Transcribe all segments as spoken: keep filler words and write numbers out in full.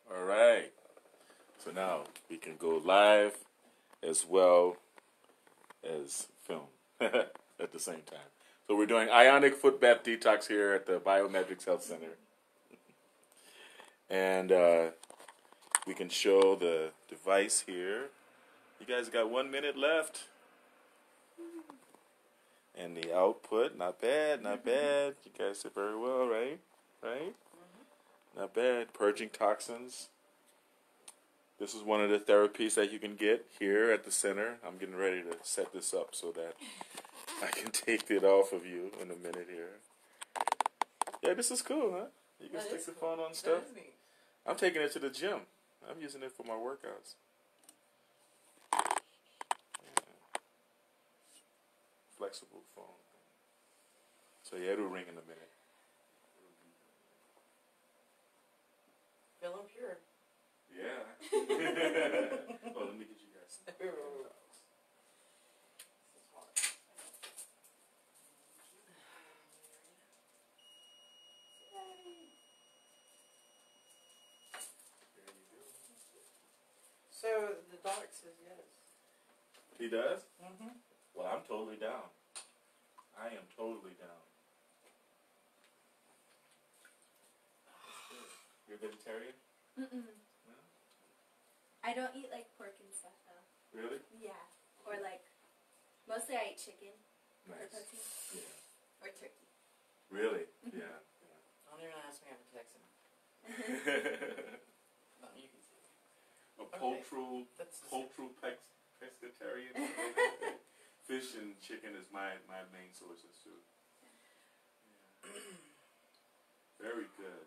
All right. So now we can go live as well as film at the same time. So we're doing ionic foot bath detox here at the BiomedRx Health Center. And uh, we can show the device here. You guys got one minute left. And the output, not bad, not bad. You guys did very well, right? Right? Not bad. Purging toxins. This is one of the therapies that you can get here at the center. I'm getting ready to set this up so that I can take it off of you in a minute here. Yeah, this is cool, huh? You can that stick the cool. phone on stuff. That is neat. I'm taking it to the gym. I'm using it for my workouts. Yeah. Flexible phone. So yeah, it'll ring in a minute. Feeling pure. Yeah. Oh, let me get you guys some. So the doc says yes. He does? Mm-hmm. Well, I'm totally down. I am totally down. You're a vegetarian? Mm-mm. No? I don't eat like pork and stuff though. Really? Yeah. Or like, mostly I eat chicken. Or Nice. protein. Yeah. Or turkey. Really? Yeah. Don't even ask me. I have to text him. No, you can see. A Okay. poultry, That's poultry pex, pescatarian. Fish and chicken is my, my main sources too. Yeah. Very good.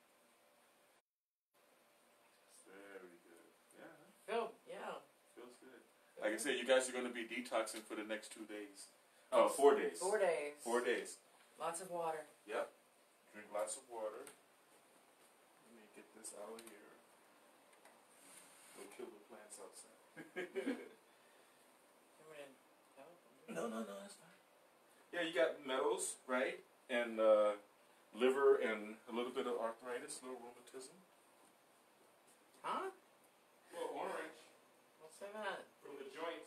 Very good. Yeah. Phil, yeah. Feels good. Like I said, you guys are going to be detoxing for the next two days. Oh, four days. Four days. Four days. Lots of water. Yep. Drink lots of water. Let me get this out of here. We'll kill the plants outside. No, no, no, that's fine. Yeah, you got metals, right? And uh, liver and a little bit of arthritis, a little rheumatism. Huh? Well, orange Don't say that. from the joints.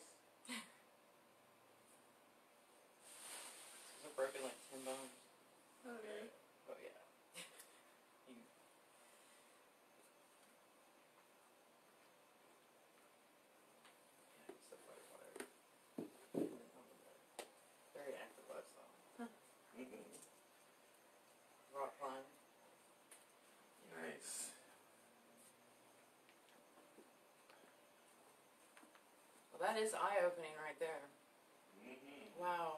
I've broken like ten bones. Oh really? Oh yeah. You- Yeah, it's the fire fire. Very active lifestyle. Mm-hmm. Rock climb. Nice. Well, that is eye-opening right there. Mm-hmm. Wow.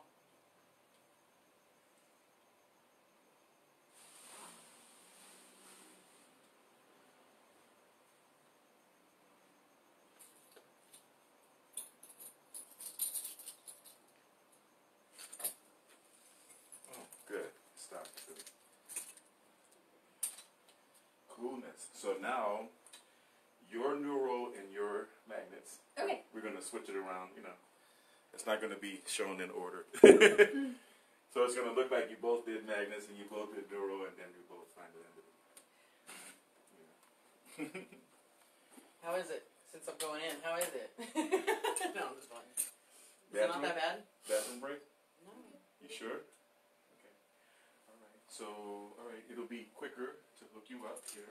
Oh, good. Stop. Good. Coolness. So now, your neural and your magnets. Okay. We're going to switch it around, you know. It's not going to be shown in order. So it's going to look like you both did magnets and you both did neural and then you both find it. Yeah. How is it? Since I'm going in, how is it? No, I'm just playing. Is it not that bad? Bathroom break? No. You sure? Okay. All right. So, all right, it'll be quicker to hook you up here.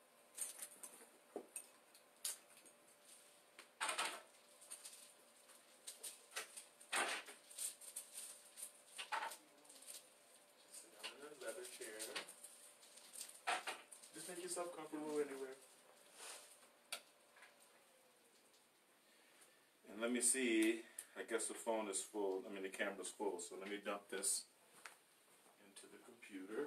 Just sit down in a leather chair. Just make yourself comfortable anywhere. And let me see. I guess the phone is full. I mean, the camera's full. So let me dump this into the computer.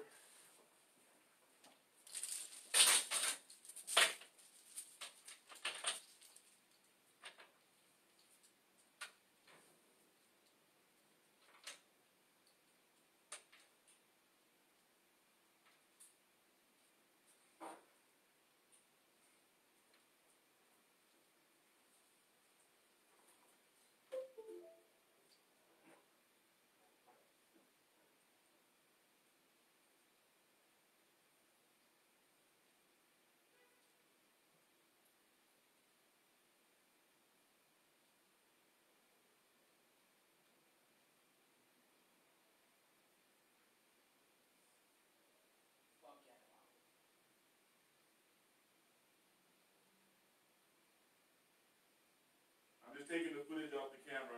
just taking the footage off the camera.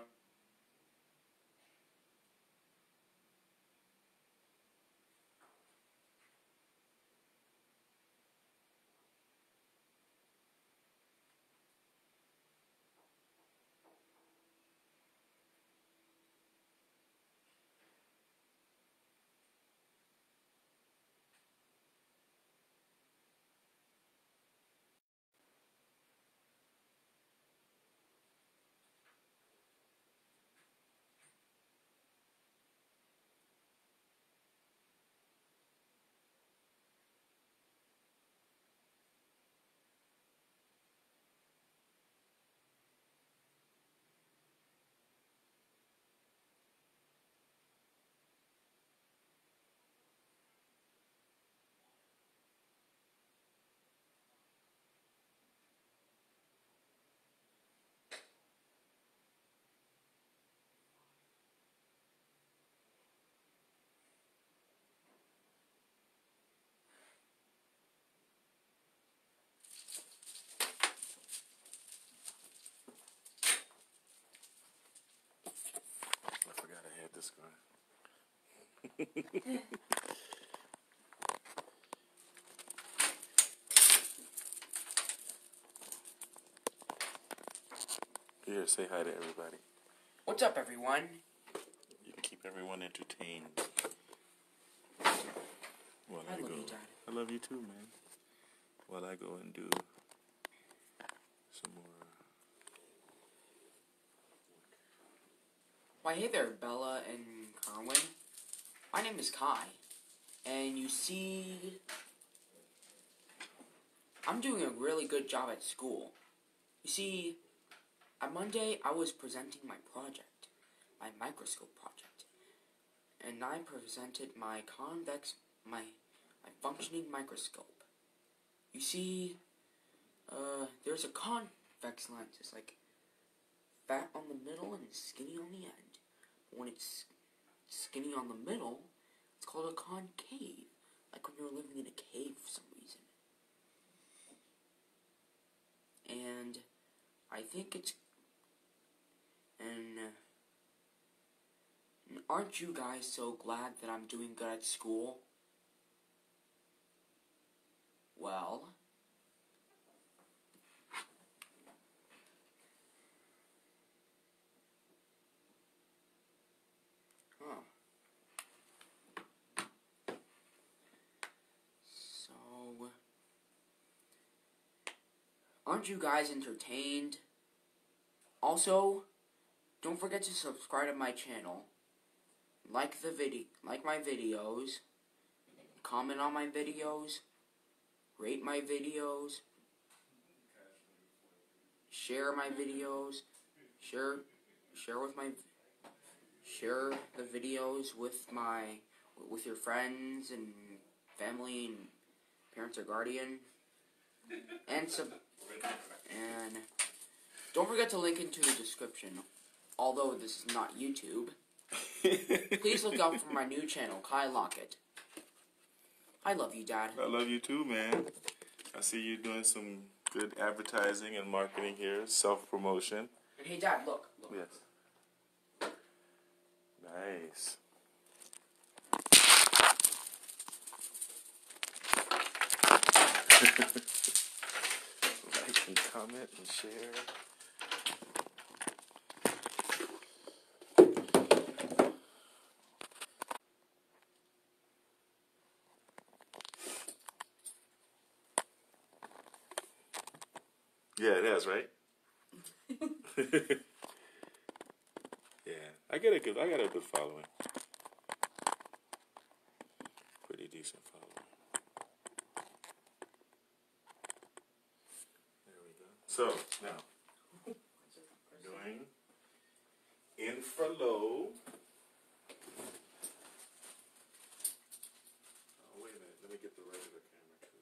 This guy. Here, say hi to everybody. What's up, everyone? You can keep everyone entertained. While I, I love go. you, Dad. I love you too, man. While I go and do some more. Why, hey there, Bella and Carwin. My name is Kai, and you see, I'm doing a really good job at school. You see, on Monday, I was presenting my project, my microscope project, and I presented my convex, my, my functioning microscope. You see, uh, there's a convex lens. It's like fat on the middle and skinny on the end. When it's skinny on the middle, it's called a concave, like when you're living in a cave for some reason. And I think it's, and, and aren't you guys so glad that I'm doing good at school? Well, huh. So, aren't you guys entertained? Also, don't forget to subscribe to my channel. Like the video, like my videos. Comment on my videos. Rate my videos. Share my videos. Share, share with my, share the videos with my, with your friends and family and parents or guardian. And sub, and don't forget to link into the description. Although this is not YouTube, please look out for my new channel, Kai Lockett. I love you, Dad. I love you too, man. I see you doing some good advertising and marketing here, self-promotion. And hey, Dad, look. look. Yes. Nice. Like and comment and share. Yeah, it has, right? Yeah, I get a good. I got a good following. Pretty decent following. There we go. So now, doing infralow. Oh, wait a minute. Let me get the regular camera too.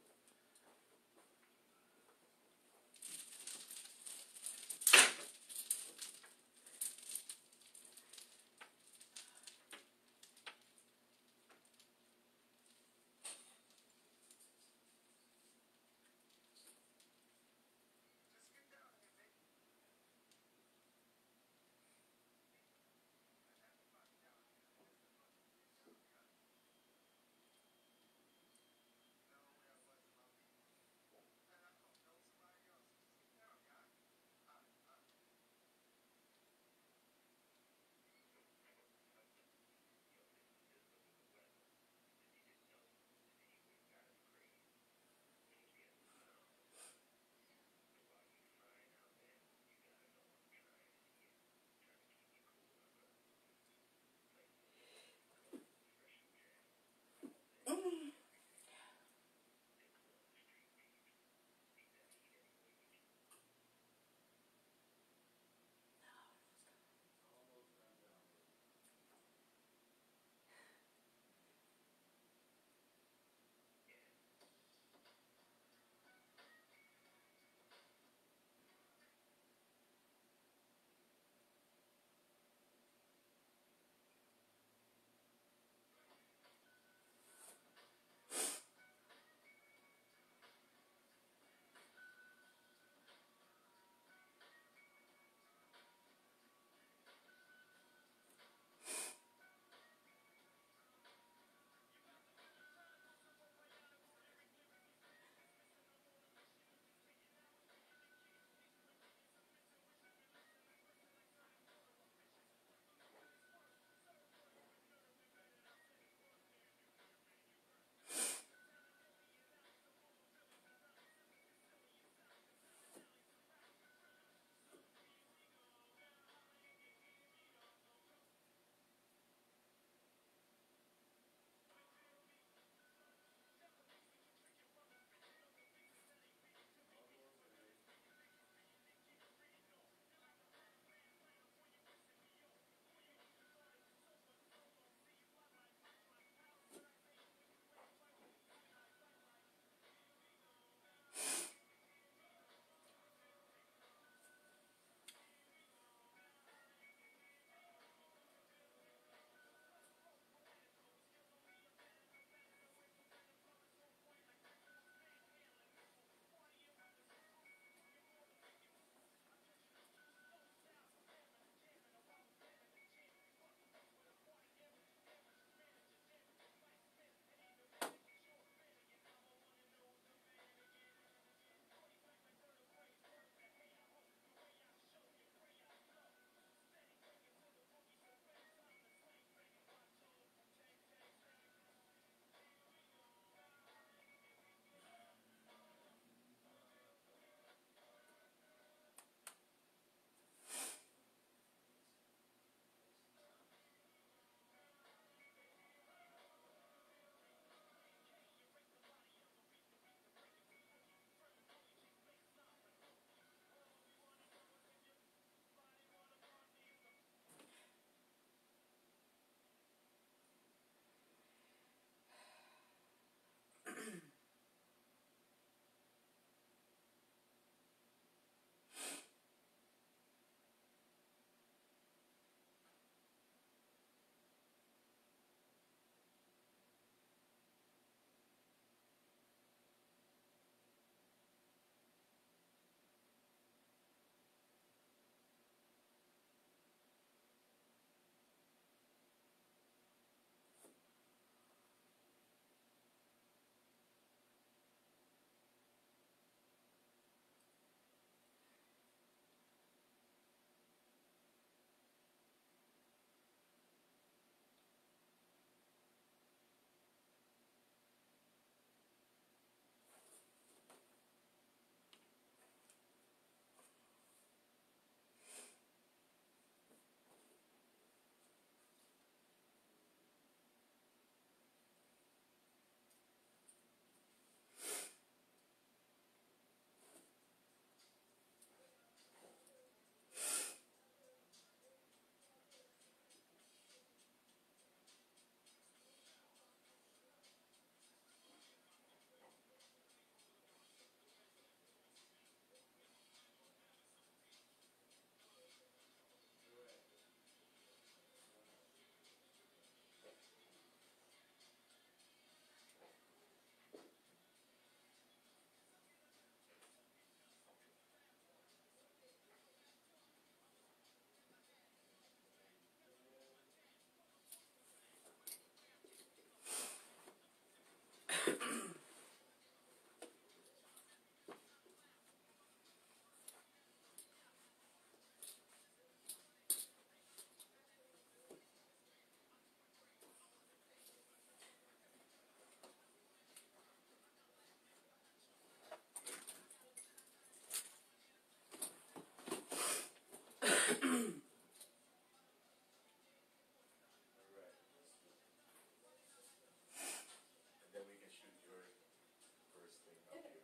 then we can shoot your first thing up here.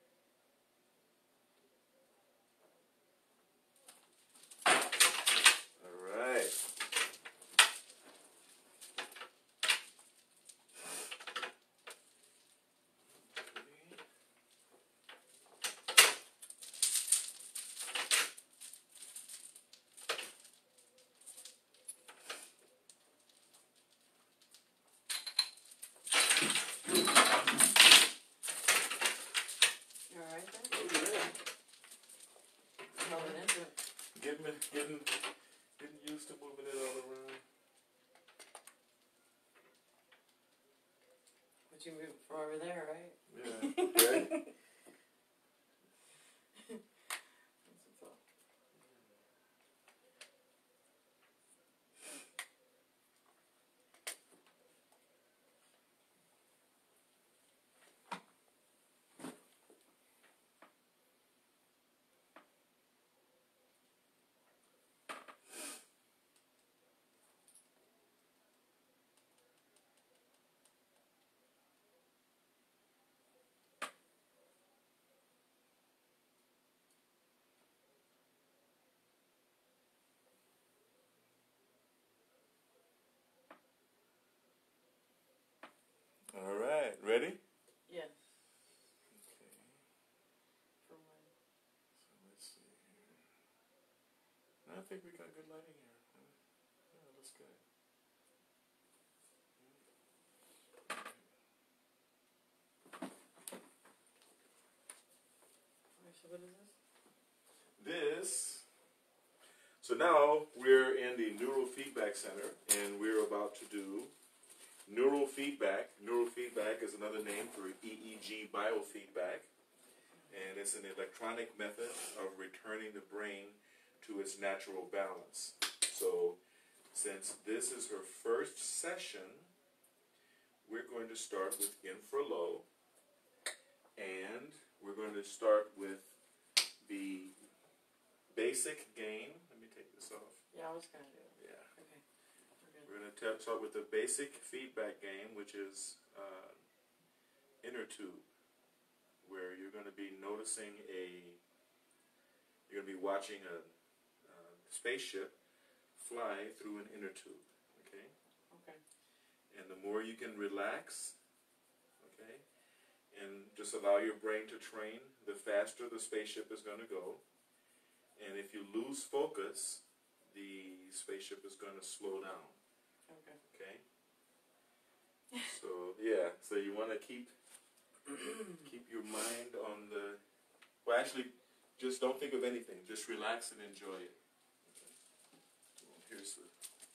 All right. You alright there? Oh, yeah. Moving into it. Getting, getting, getting used to moving it all around. But you moved from over there, right? Yeah. Right? That's what's up. All right. Ready? Yes. Okay. For when? So let's see here. I think we got good lighting here. Yeah, it looks good. Okay, so what is this? This. So now we're in the Neural Feedback Center, and we're about to do neural feedback. Neural feedback is another name for E E G biofeedback, and it's an electronic method of returning the brain to its natural balance. So since this is her first session, we're going to start with infralow, and we're going to start with the basic gain. Let me take this off. Yeah, I was gonna do it. Yeah. Okay. We're good. We're going to start with the basic feedback gain, which is uh, inner tube, where you're going to be noticing a, you're going to be watching a uh, spaceship fly through an inner tube, okay? Okay. And the more you can relax, okay, and just allow your brain to train, the faster the spaceship is going to go. And if you lose focus, the spaceship is going to slow down. Okay. Okay. So yeah, so you want to keep keep your mind on the. Well, actually, just don't think of anything. Just relax and enjoy it. Okay. Well, here's the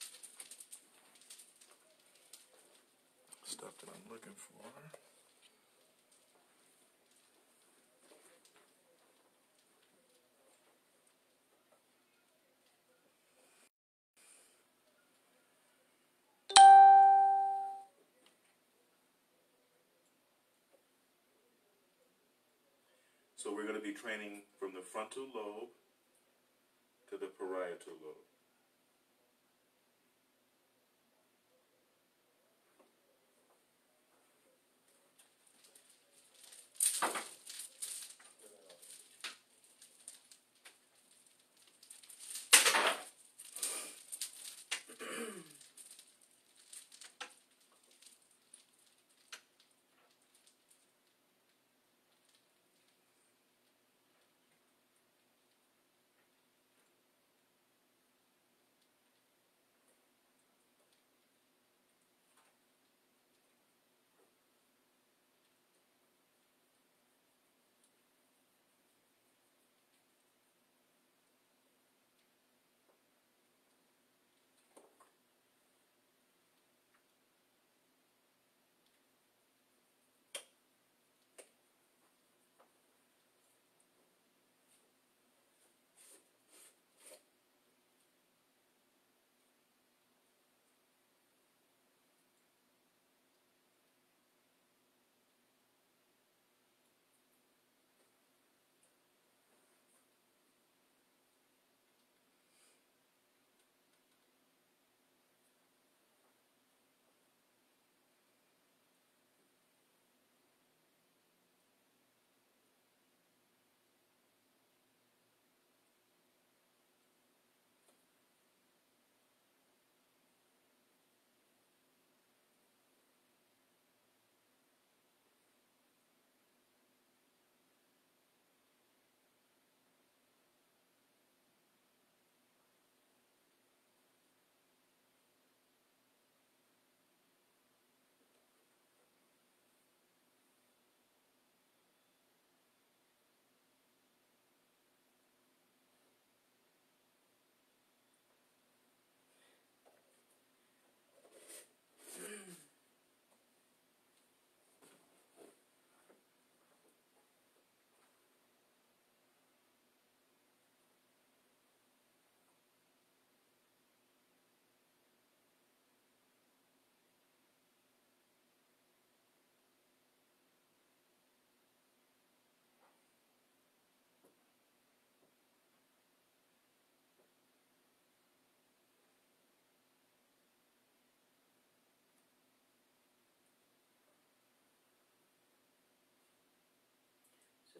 stuff that I'm looking for. So we're going to be training from the frontal lobe to the parietal lobe.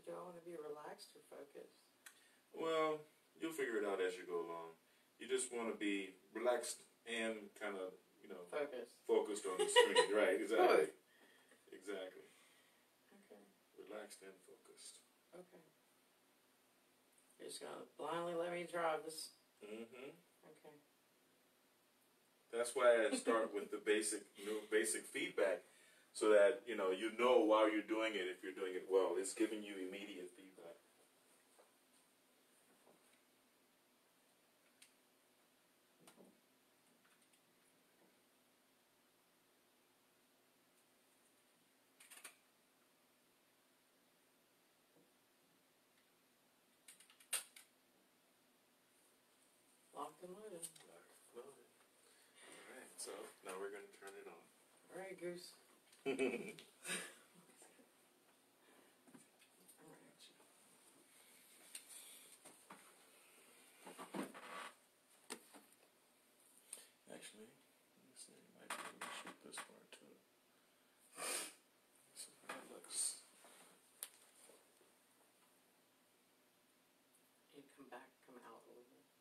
do I want to be relaxed or focused? Well, you'll figure it out as you go along. You just want to be relaxed and kind of, you know, Focused. focused on the screen. Right, exactly. Exactly. Okay. Relaxed and focused. Okay. You're just going to blindly let me drive this. Mm-hmm. Okay. That's why I start with the basic, you know, basic feedback, so that, you know, you know while you're doing it, if you're doing it well. It's giving you immediate feedback. Locked and loaded. Locked and loaded. All right, so now we're going to turn it on. All right, Goose. Actually, let me see. I might be able to shoot this part too. See how that looks. You come back, come out a little bit.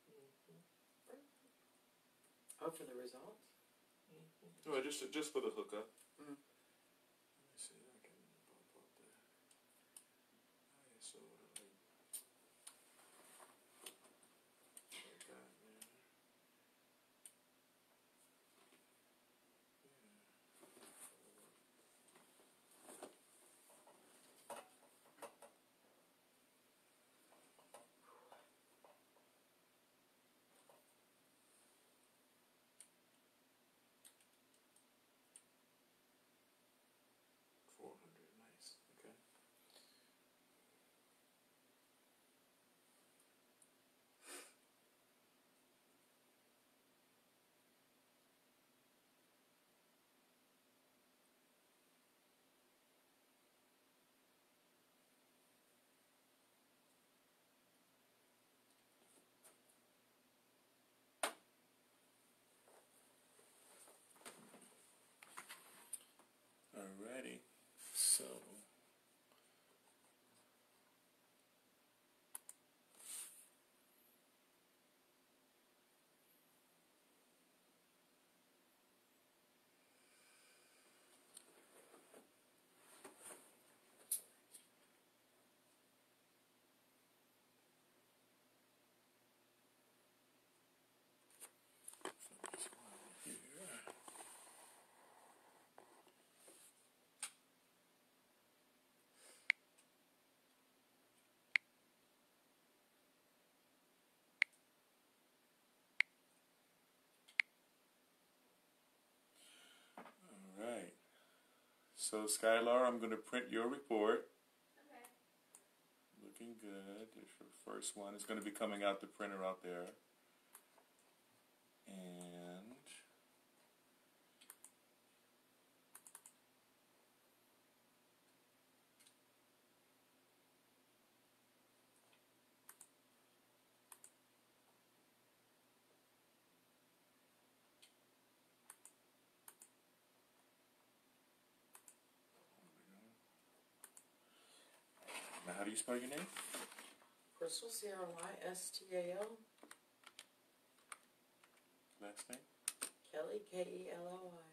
Oh, for the results? No, just just for the hookup. Mm. Let me see. I can bump up the I S O. Like, like that, man. four hundred, nice. Okay. Alrighty. So. Alright. So, Skylar, I'm going to print your report. Okay. Looking good. There's your first one. It's going to be coming out the printer out there. And now, how do you spell your name? Crystal, C R Y S T A L. Last name? Kelly, K E L L Y.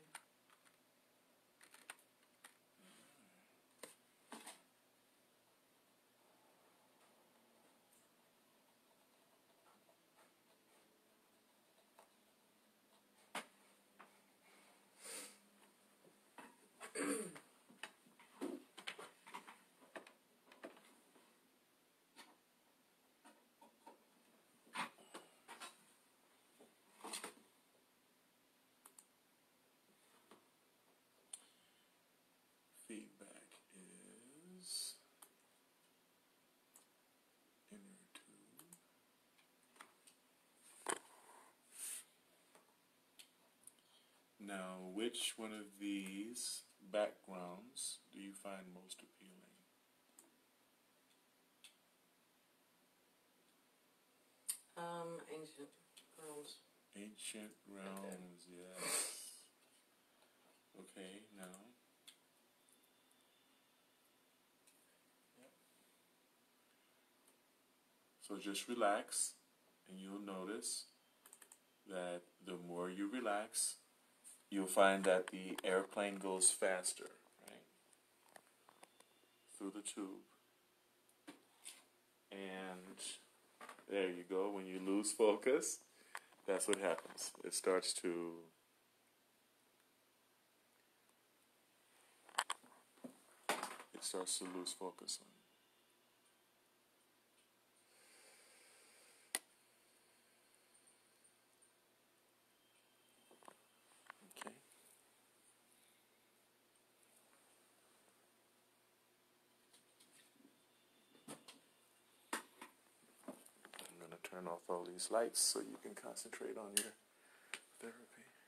Feedback is inner tube. Now, which one of these backgrounds do you find most appealing? Um, ancient realms. Ancient realms, yes. Okay, now. Yep. So just relax, and you'll notice that the more you relax, you'll find that the airplane goes faster, right? Through the tube. And there you go. When you lose focus, that's what happens. It starts to it starts to lose focus on you. Okay. I'm going to turn off all these lights so you can concentrate on your therapy.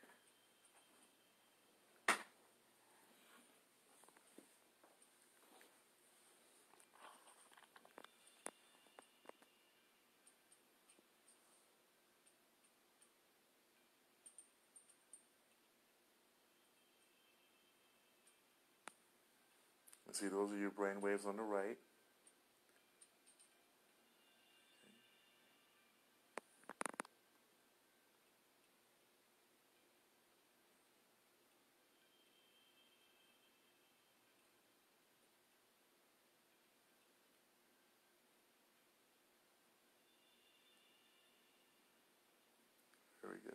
See, those are your brain waves on the right. Very good.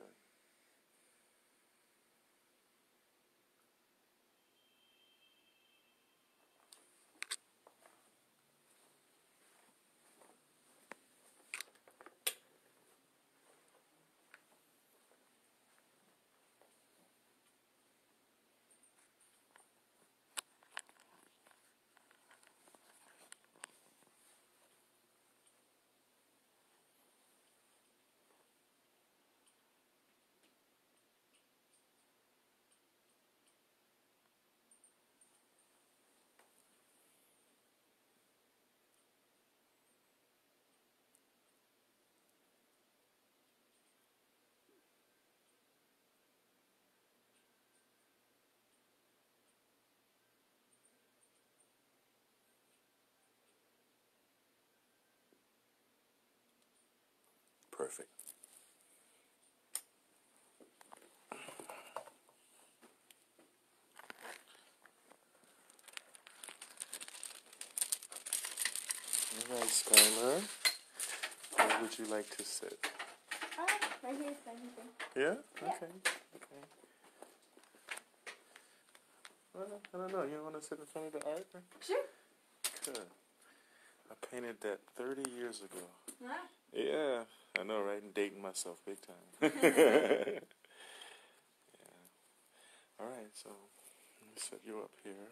Perfect. All right, Skylar. Where would you like to sit? Uh, right here is fine. Yeah? Yeah. Okay. Okay. Well, I don't know. You want to sit in front of the art? Sure. Good. I painted that thirty years ago. Ah. Yeah, I know, right? I'm dating myself big time. Yeah. All right, so let me set you up here.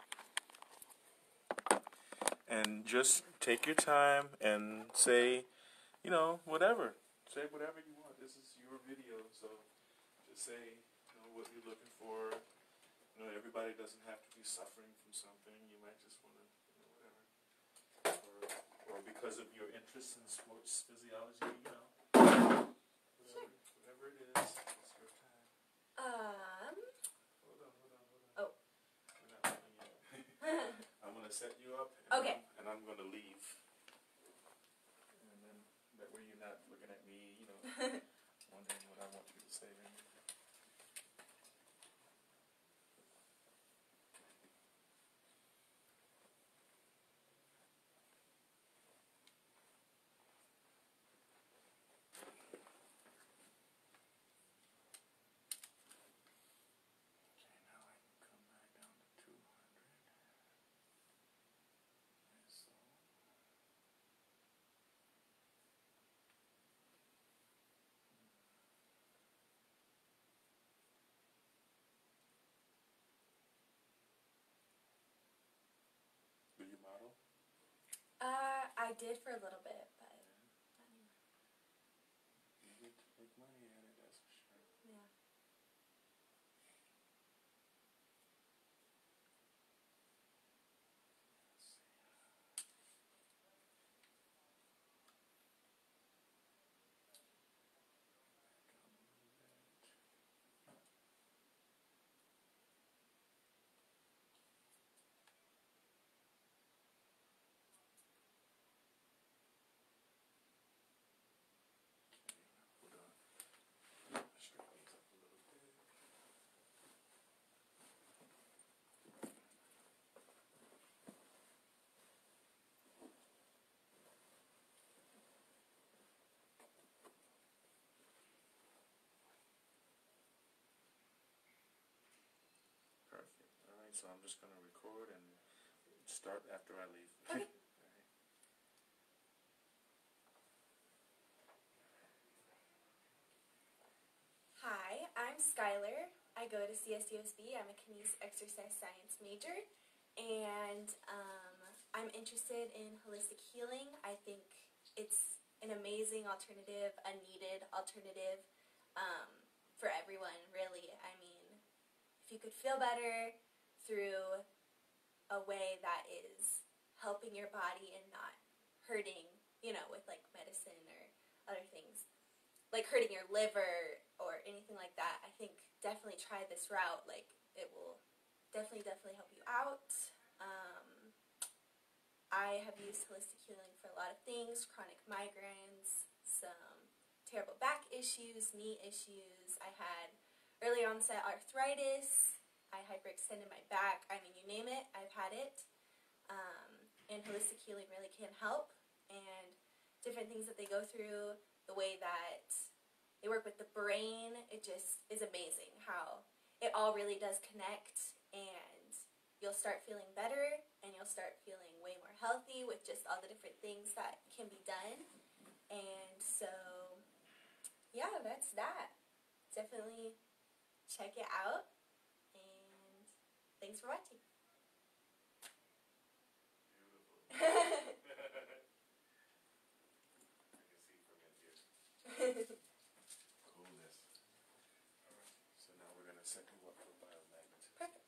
And just take your time and say, you know, whatever. Say whatever you want. This is your video, so just say, you know, what you're looking for. You know, everybody doesn't have to be suffering from something. You might just want to, you know, whatever. Or, or because of your interest in sports physiology, you know. Whatever, Sure. whatever it is, it's your time. Um. Hold on, hold on, hold on. Oh. We're not done yet. I'm going to set you up, and, Okay. I'm, and I'm going to leave. And then that way you're not looking at me, you know, wondering what I want you to say. Do you model? Uh, I did for a little bit, but not anymore. You get to make money at it, that's for sure. Yeah. so I'm just going to record and start after I leave. Okay. Hi, I'm Skylar. I go to C S U S B. I'm a Kinesics Exercise Science major, and um, I'm interested in holistic healing. I think it's an amazing alternative, a needed alternative um, for everyone, really. I mean, if you could feel better through a way that is helping your body and not hurting, you know, with like medicine or other things, like hurting your liver or anything like that, I think definitely try this route. Like, it will definitely, definitely help you out. Um, I have used holistic healing for a lot of things: chronic migraines, some terrible back issues, knee issues. I had early onset arthritis. I hyperextended my back. I mean, you name it, I've had it. Um, and holistic healing really can help. And different things that they go through, the way that they work with the brain, it just is amazing how it all really does connect, and you'll start feeling better, and you'll start feeling way more healthy with just all the different things that can be done. And so, yeah, that's that. Definitely check it out, and thanks for watching. Beautiful. Coolness. Alright, so now we're going to set you up for biomagnetism. Perfect.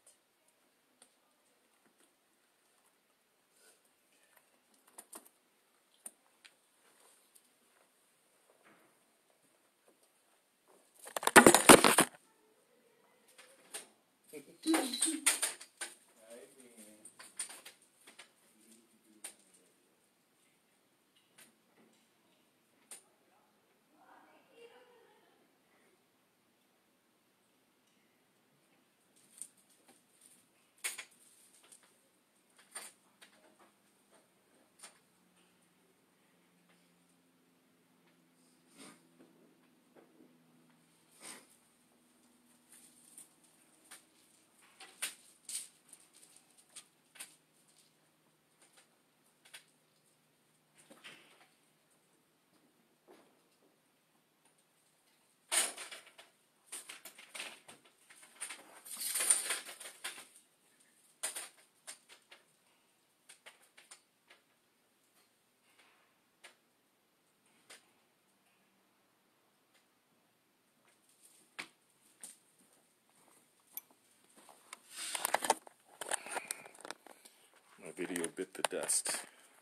My video bit the dust.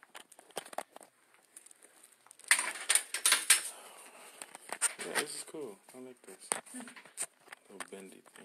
Yeah, this is cool. I like this. Little bendy thing.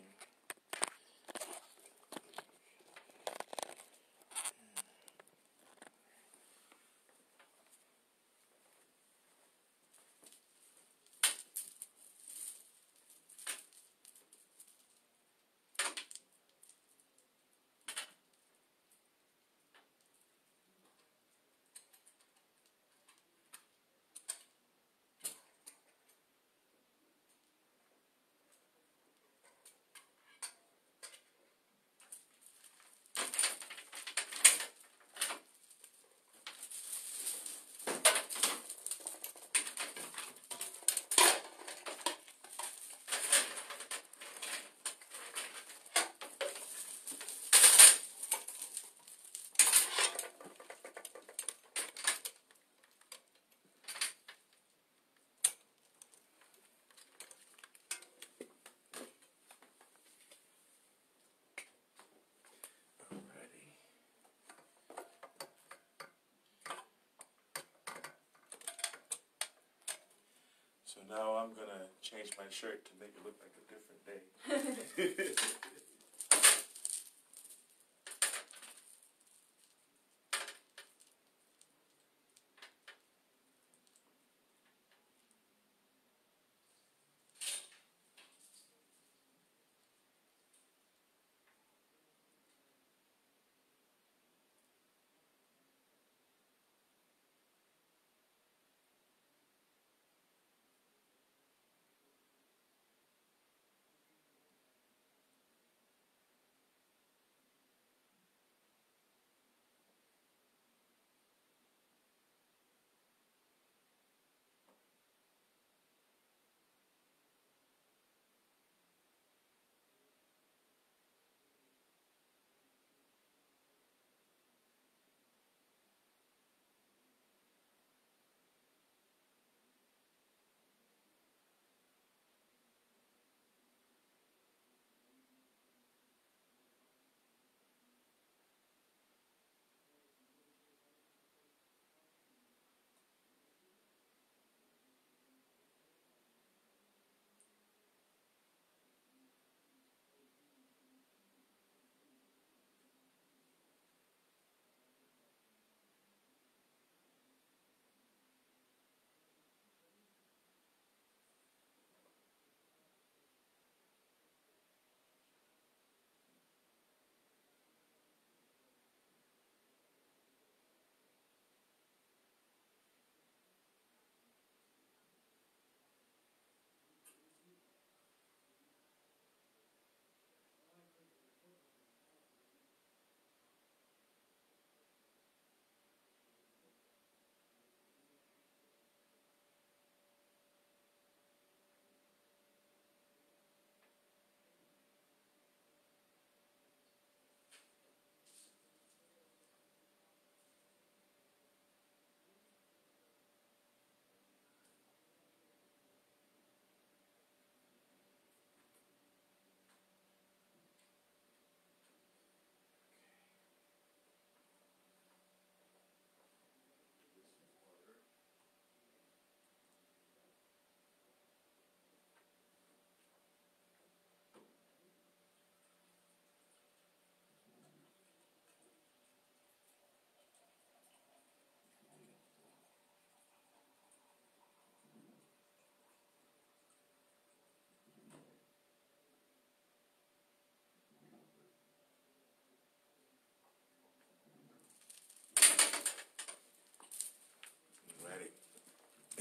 So now I'm going to change my shirt to make it look like a different day.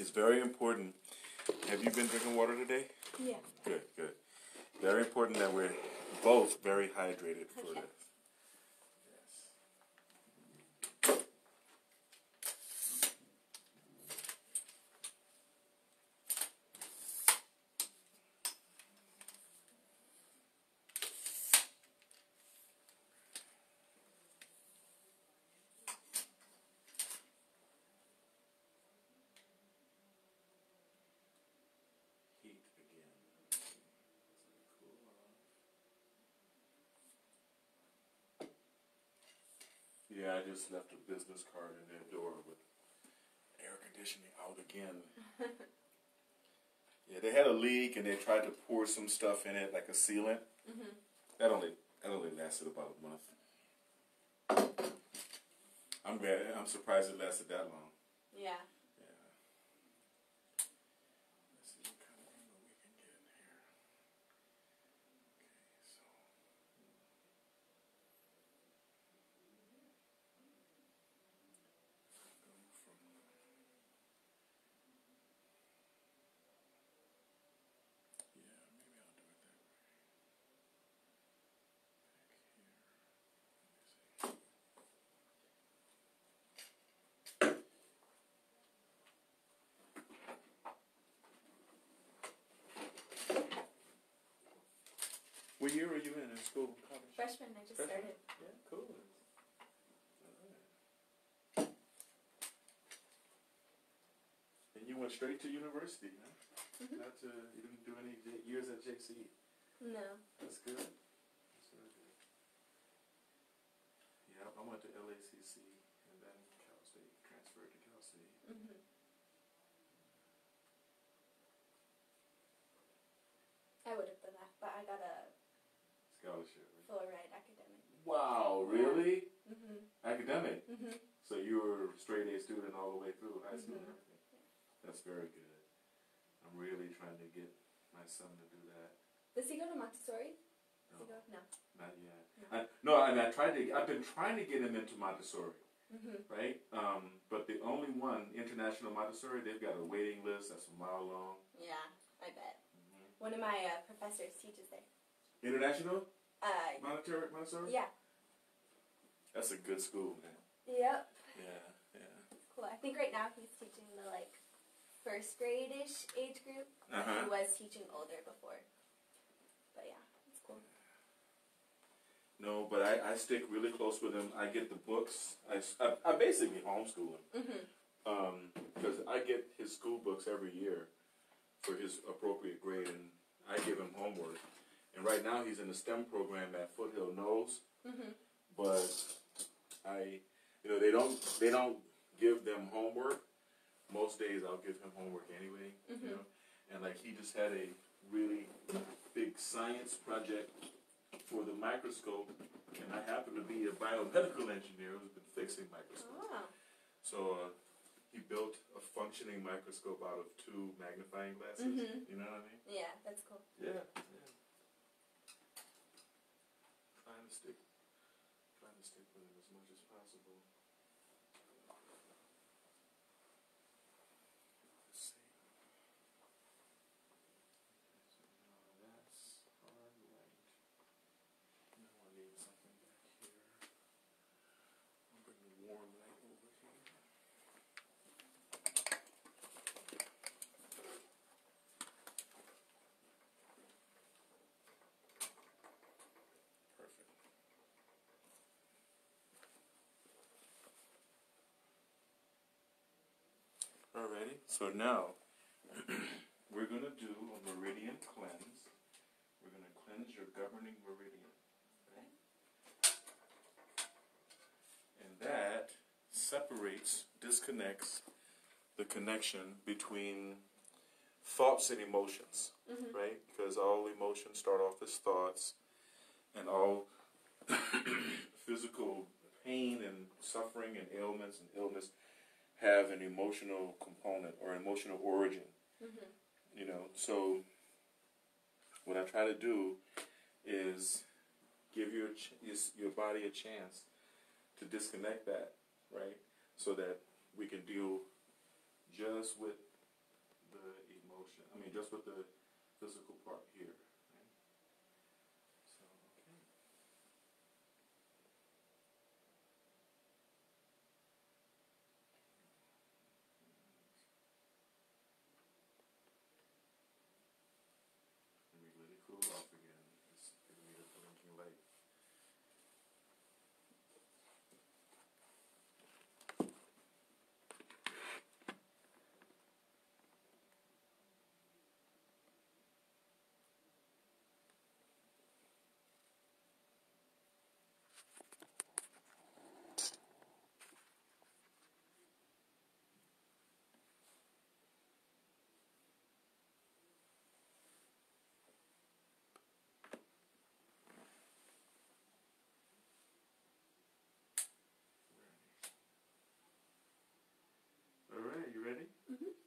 It's very important. Have you been drinking water today? Yeah. Good, good. Very important that we're both very hydrated for Okay. this. Heat again. Cool off. Yeah, I just left a business card in their door with air conditioning out again. Yeah, they had a leak and they tried to pour some stuff in it, like a sealant. Mhm. That only that only lasted about a month. I'm glad. I'm surprised it lasted that long. Yeah. Yeah. Let's see what kind of angle we can get in here. Okay, so. Go from. Yeah, maybe I'll do it that way. Back here. Let me see. What year were you in in school, college? Freshman, I just Freshman? started. Yeah, cool. All right. And you went straight to university, huh? Mhm. Not to, you didn't do any j- years at J C. No. That's good. That's very good. Yeah, I went to L A C C and then Cal State, transferred to Cal State. Mhm. I would have done that, but I got a Scholarship. Right? full ride academic. Wow, really? Mhm. Academic? Mhm. So you were a straight A student all the way through high school and Mhm. everything? That's very good. I'm really trying to get my son to do that. Does he go to Montessori? Does No, he go? No. not yet. No. I, no, and I tried to. I've been trying to get him into Montessori, Mhm. right? Um, but the only one, International Montessori, they've got a waiting list that's a mile long. Yeah, I bet. Mm-hmm. One of my uh, professors teaches there. International Uh, Montessori, Montessori. yeah. That's a good school, man. Yep. Yeah, yeah. It's cool. I think right now he's teaching the like first grade-ish age group. But Uh-huh. he was teaching older before. But yeah, it's cool. No, but I, I stick really close with him. I get the books. I, s- I, I basically homeschool him. Mhm. Um, because I get his school books every year for his appropriate grade, and I give him homework. And right now he's in the STEM program at Foothill Knolls, Mhm. but I, you know, they don't they don't give them homework. Most days I'll give him homework anyway, Mhm. you know. And like he just had a really big science project for the microscope, and I happen to be a biomedical engineer who's been fixing microscopes. Oh. So uh, he built a functioning microscope out of two magnifying glasses. Mhm. You know what I mean? Yeah, that's cool. Yeah. yeah. Trying to stick, trying to stick with him as much as possible. Let's see. So now that's hard right. Now I need something back here. I'll bring the warm light over here. Perfect. Alrighty, so now we're going to do a meridian cleanse. We're going to cleanse your governing meridian. Okay? And that separates, disconnects the connection between thoughts and emotions, Mhm. right? Because all emotions start off as thoughts, and all physical pain and suffering and ailments and illness have an emotional component or emotional origin. Mhm. You know, so what I try to do is give your ch- is your body a chance to disconnect that, right? So that we can deal just with with the physical part here. Right? So, okay. Let me let it cool off again. It's giving me the blinking light. All right, you ready? Mm-hmm. Okay.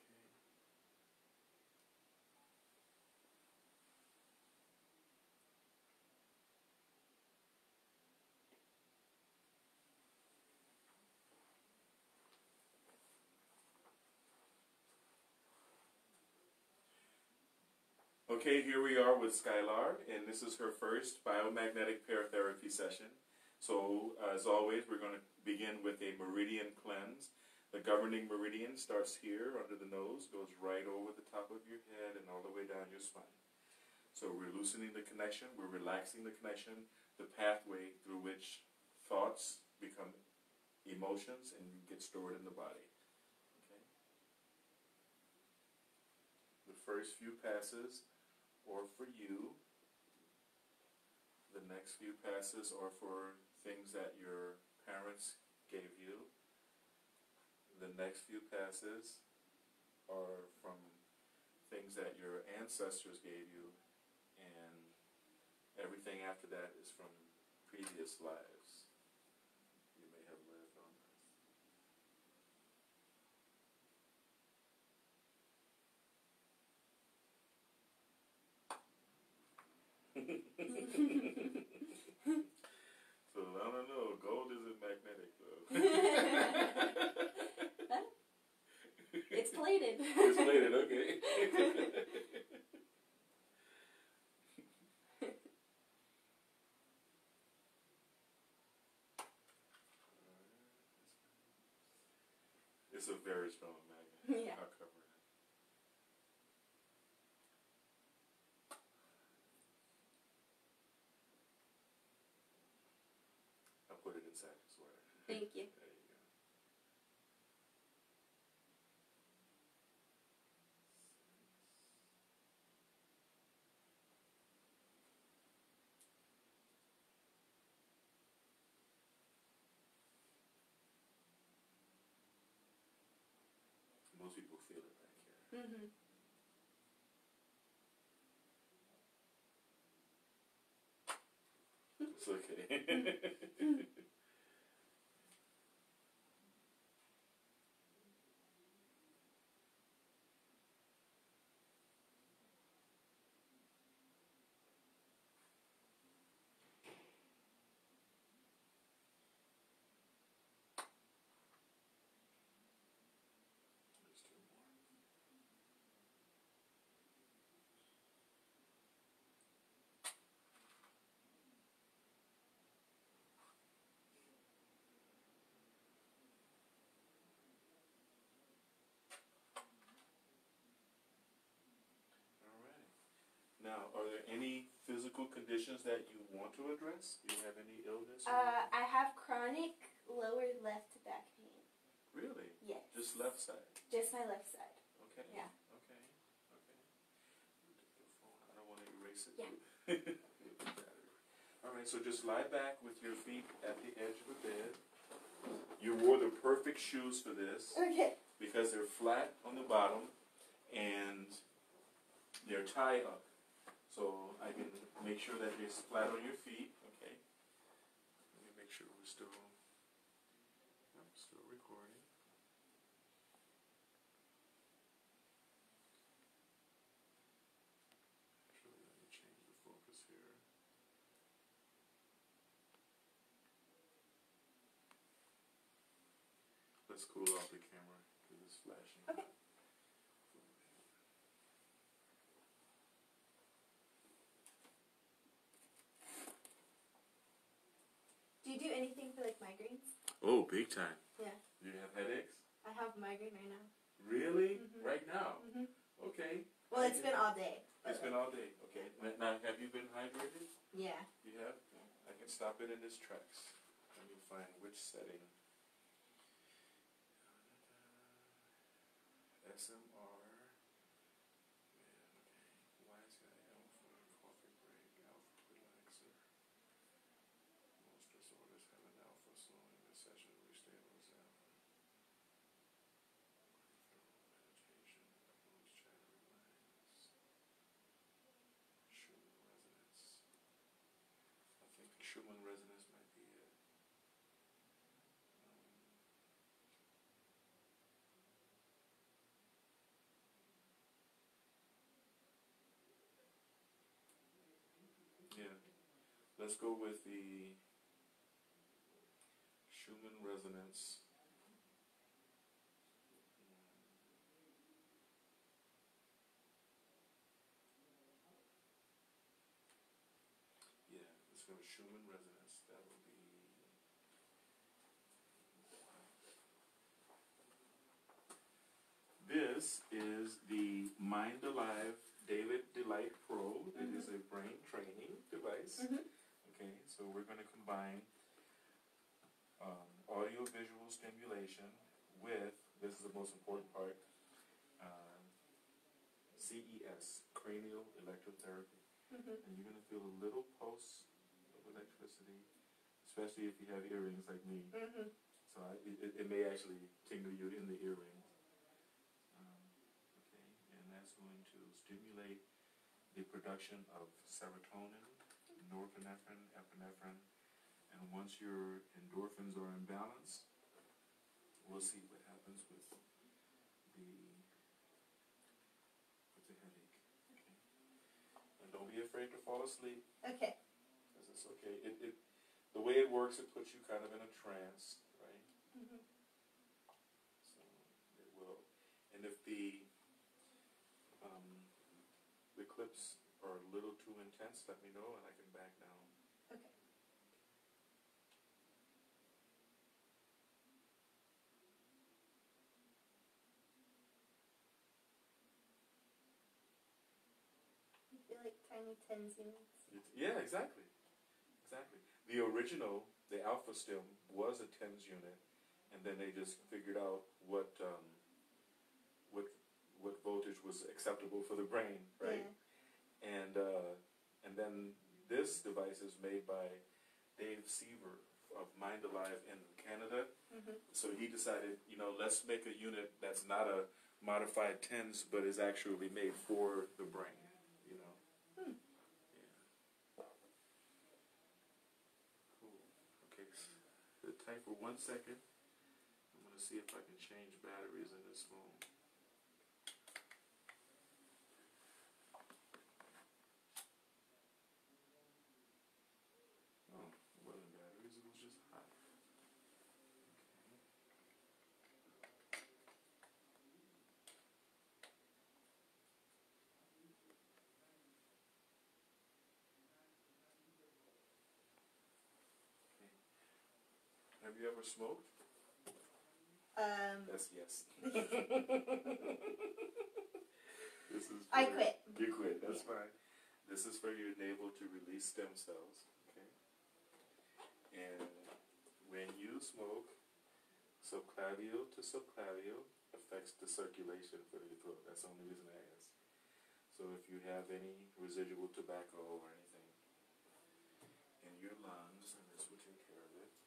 Okay, here we are with Skylar, and this is her first biomagnetic pair therapy session. So, uh, as always, we're going to begin with a meridian cleanse. The governing meridian starts here under the nose, goes right over the top of your head and all the way down your spine. So we're loosening the connection, we're relaxing the connection, the pathway through which thoughts become emotions and get stored in the body. Okay? The first few passes are for you. The next few passes are for things that your parents gave you. The next few passes are from things that your ancestors gave you, and everything after that is from previous lives you may have lived on earth. So I don't know, gold isn't magnetic though. It's plated. It's plated, okay. It's a very strong magnet. Yeah. I'll cover it. I'll put it inside the sweater. Thank you. There you go. Most people feel it back here. Mm-hmm. It's okay. There's two more. Alrighty. Now, are there any physical conditions that you want to address? Do you have any illness? or Uh, I have chronic lower left back pain. Really? Yes. Just left side? Just my left side. Okay. Yeah. Okay. Okay. Take your phone. I don't want to erase it. Yeah. All right. So just lie back with your feet at the edge of the bed. You wore the perfect shoes for this Okay. because they're flat on the bottom and they're tie up. So I can make sure that they're flat on your feet. Okay. Let me make sure we're still. I'm still recording. Actually, let me change the focus here. Let's cool off the camera because it's flashing. Okay. do you do anything for like migraines? Oh, big time. Yeah. Do you have headaches? I have migraine right now. Really? Mm-hmm. Right now? Mm-hmm. Okay. Well, it's been all day. It's been all day. Okay. Now, have you been hydrated? Yeah. You have? Yeah. I can stop it in its tracks. Let me find which setting. S M R. Man, okay. Wise guy alpha, coffee break, alpha relaxer. Most disorders have an alpha slowing the session restabilize alpha. Meditation, close chat, relax. Schumann resonance. I think Schumann resonance might be it. Um, yeah. Let's go with the Schumann resonance. Yeah, let's go with Schumann resonance. That will be. This is the Mind Alive David Delight Pro. Mm-hmm. It is a brain training device. Mm-hmm. Okay, so we're going to combine um, audio-visual stimulation with, this is the most important part, uh, C E S, cranial electrotherapy. Mm-hmm. And you're going to feel a little pulse of electricity, especially if you have earrings like me. Mm-hmm. So I, it, it may actually tingle you in the earrings. That's going to stimulate the production of serotonin, norepinephrine, epinephrine, and once your endorphins are in balance, we'll see what happens with the with the headache. Okay, and don't be afraid to fall asleep. Okay. Because it's okay. It it the way it works, it puts you kind of in a trance, right? Mm-hmm. So it will, and if the Um, the clips are a little too intense, let me know and I can back down. Okay. You feel like tiny tens units. It's, yeah, exactly. Exactly. The original, the alpha stim, was a tens unit, and then they just figured out what um, what what voltage was acceptable for the brain, right? Yeah. And uh, and then this device is made by Dave Seaver of Mind Alive in Canada. Mm-hmm. So he decided, you know, let's make a unit that's not a modified tens, but is actually made for the brain. You know. Hmm. Yeah. Cool. Okay. So tight for one second. I'm gonna see if I can change batteries in this phone. Have you ever smoked? Um. That's yes. This is. I quit. You quit. That's yeah. Fine. This is for your navel to release stem cells. Okay. And when you smoke, subclavial to subclavial affects the circulation for your throat. That's the only reason I asked. So if you have any residual tobacco or anything in your lungs, and this will take care of it.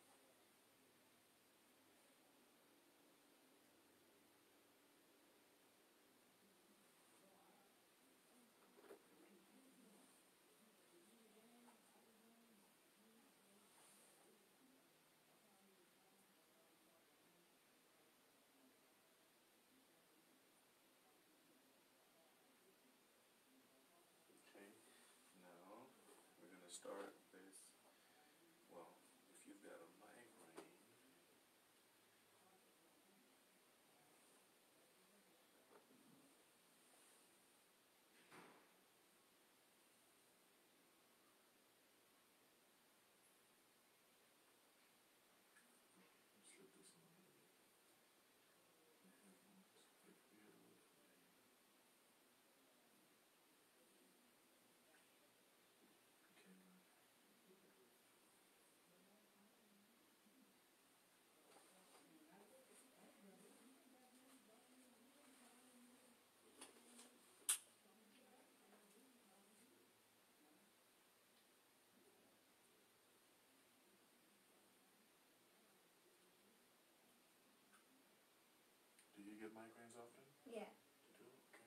Start with, well, if you've got a migraine, get migraines often? Yeah. You do? Okay.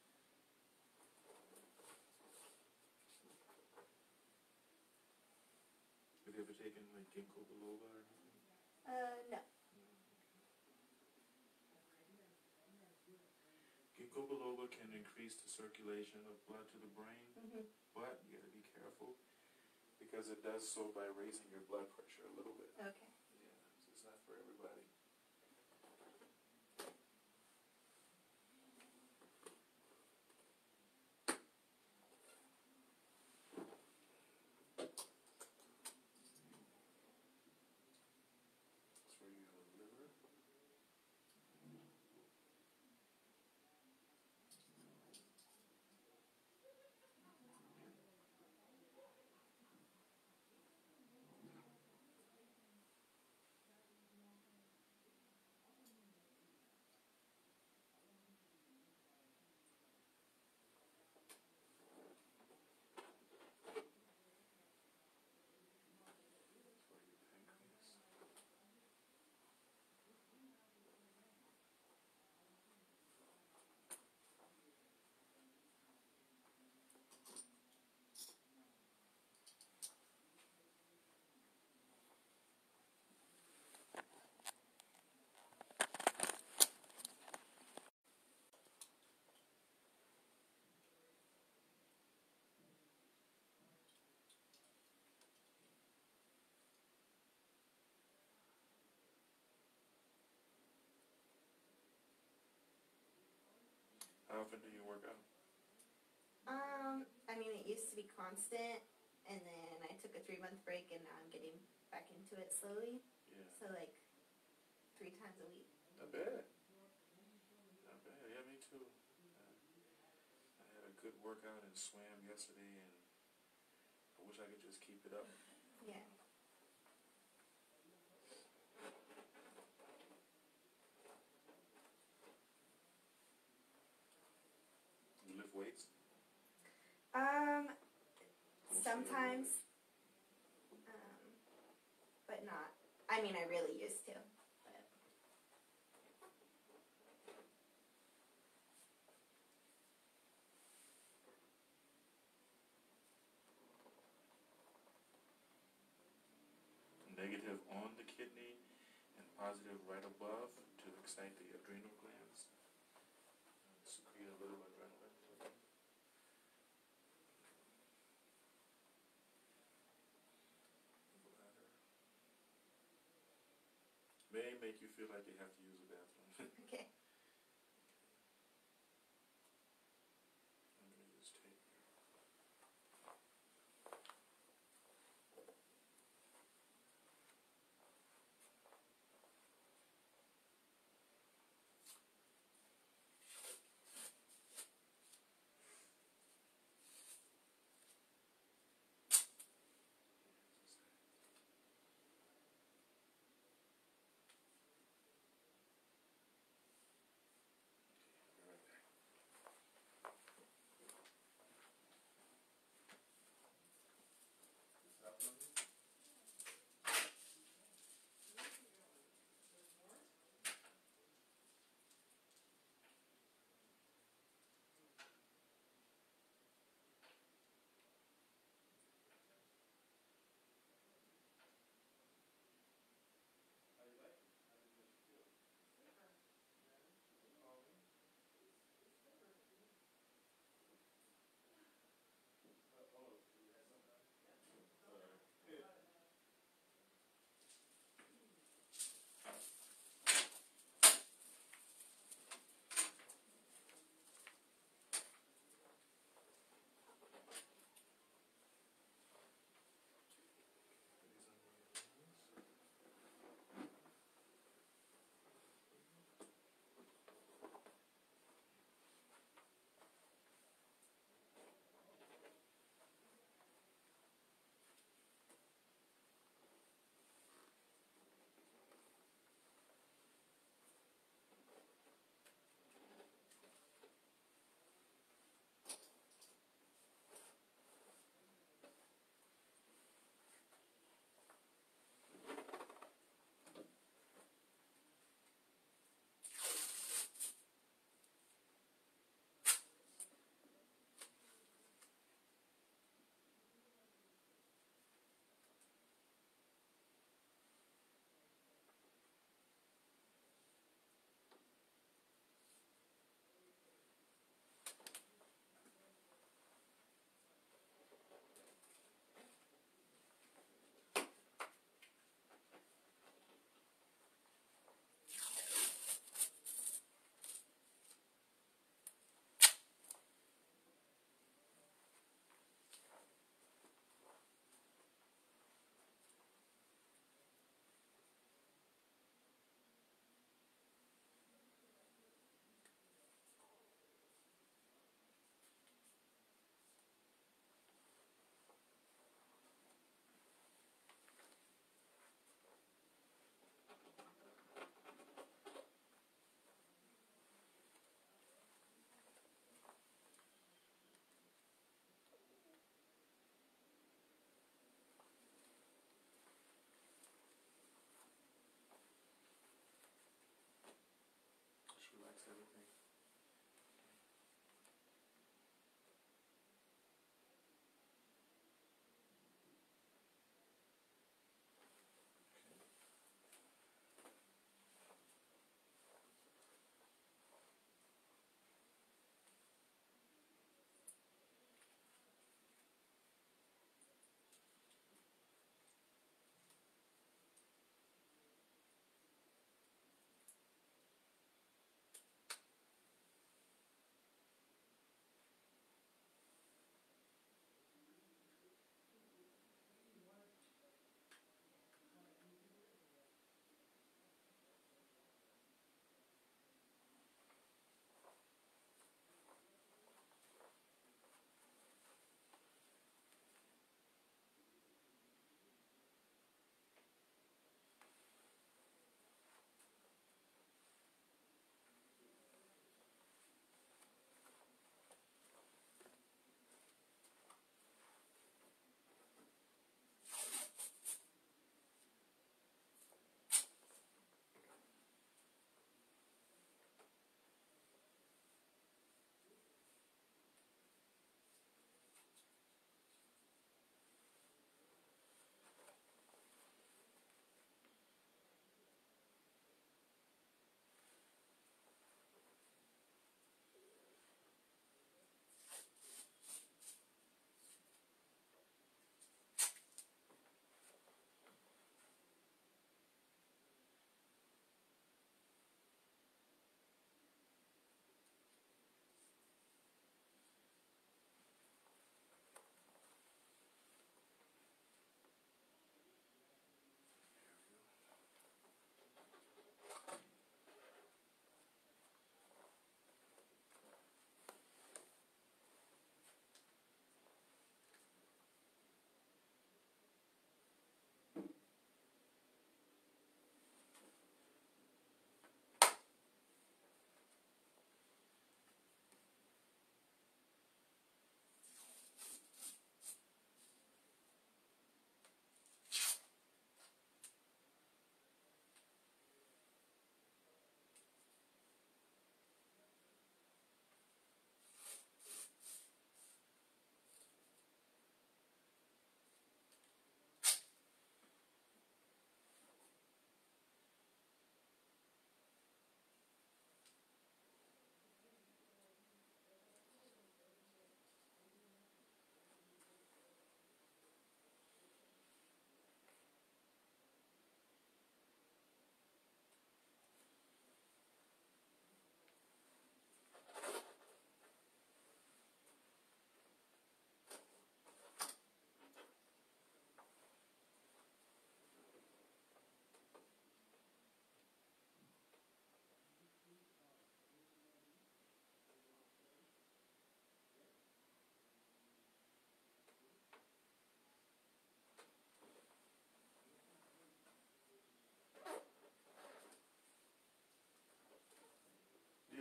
Have you ever taken like ginkgo biloba or anything? Uh, no. No. Okay. Ginkgo biloba can increase the circulation of blood to the brain, Mm-hmm. but you gotta be careful because it does so by raising your blood pressure a little bit. Okay. Yeah, so it's not for everybody. It's for your liver. It's for your pancreas. How often do you work out? Um, I mean, it used to be constant, and then I took a three-month break, and now I'm getting back into it slowly. Yeah. So, like, three times a week. Not bad. Not bad. Yeah, me too. Uh, I had a good workout and swam yesterday, and I wish I could just keep it up. Yeah. You lift weights? Um, Mostly sometimes, everywhere. um, but not. I mean, I really used to. But. Negative on the kidney and positive right above to excite the adrenal glands. Uh, secrete a little adrenaline. Bladder. May make you feel like you have to use a bathroom. Okay. I'm going to use tape here.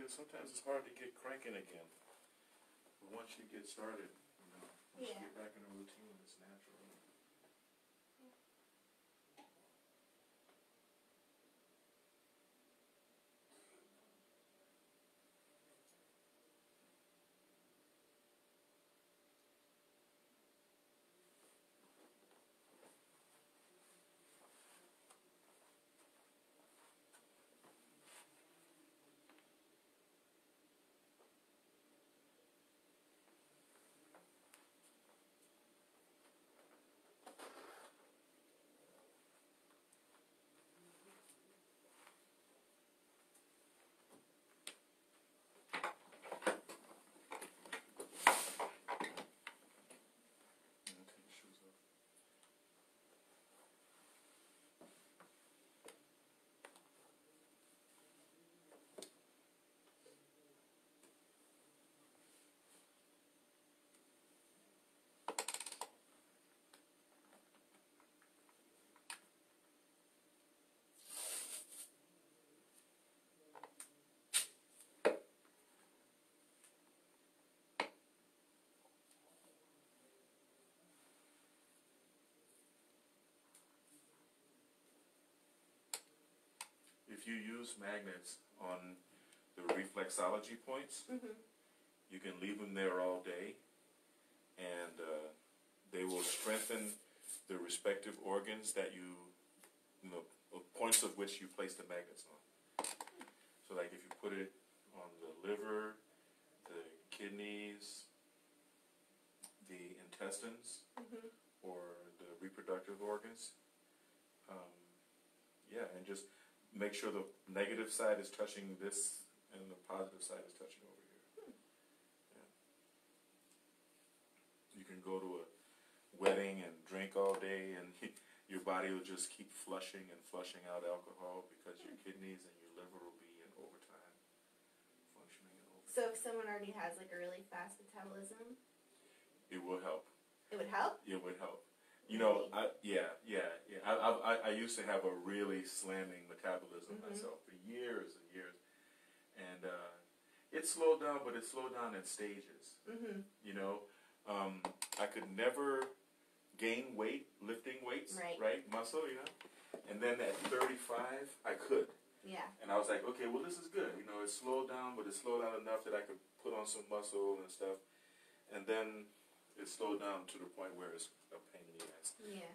it, sometimes it's hard to get cranking again. But once you get started, you know, once Yeah. you get back in a routine, it's natural. If you use magnets on the reflexology points, Mm-hmm. you can leave them there all day, and uh, they will strengthen the respective organs that you, you know, points of which you place the magnets on. So like if you put it on the liver, the kidneys, the intestines, Mm-hmm. or the reproductive organs, um, yeah, and just make sure the negative side is touching this and the positive side is touching over here. Yeah. You can go to a wedding and drink all day and your body will just keep flushing and flushing out alcohol because your kidneys and your liver will be in overtime, functioning in overtime. So if someone already has like a really fast metabolism, It will help. it would help? It would help. You know, I yeah, yeah, yeah. I, I I used to have a really slamming metabolism Mm-hmm. myself for years and years, and uh, it slowed down, but it slowed down in stages. Mm-hmm. You know, um, I could never gain weight lifting weights, Right. muscle, you know, and then at thirty-five, I could, Yeah. and I was like, okay, well, this is good. You know, it slowed down, but it slowed down enough that I could put on some muscle and stuff, and then it slowed down to the point where it's a pain in the ass. Yeah.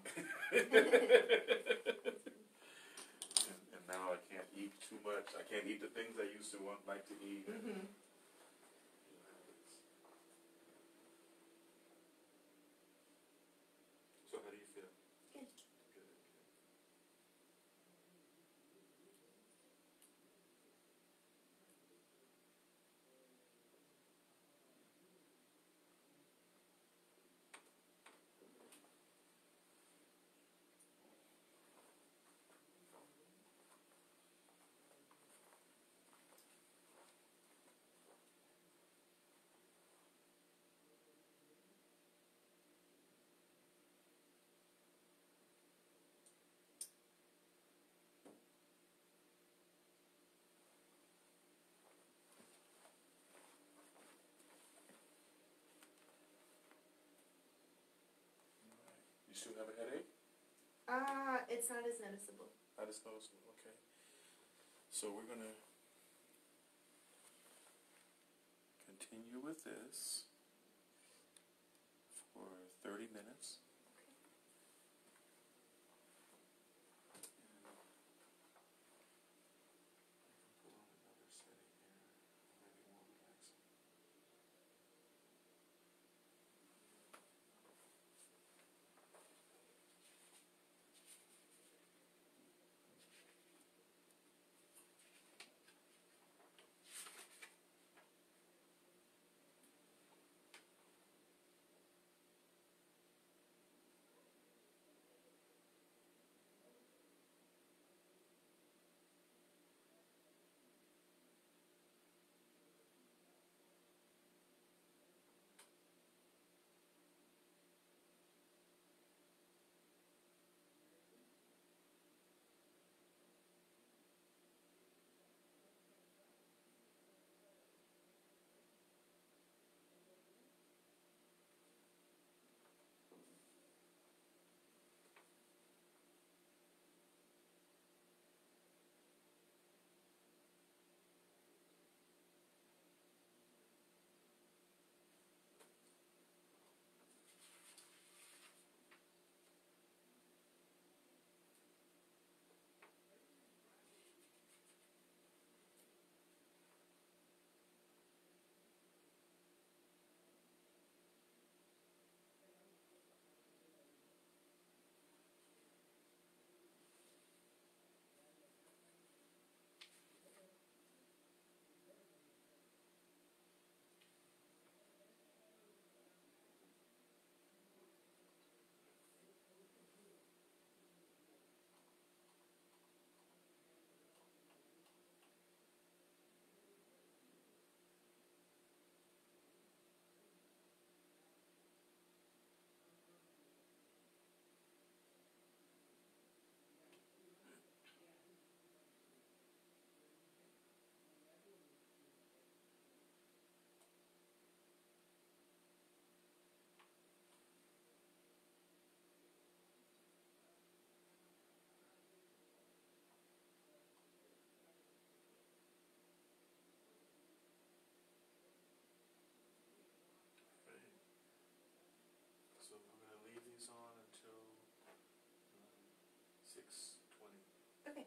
and, and now I can't eat too much. I can't eat the things I used to want, like to eat. Mm-hmm. So how do you feel? Good. Good, good. You still have a headache? Uh, it's not as noticeable. I just noticed. Okay. So we're going to continue with this for thirty minutes. six twenty. Okay.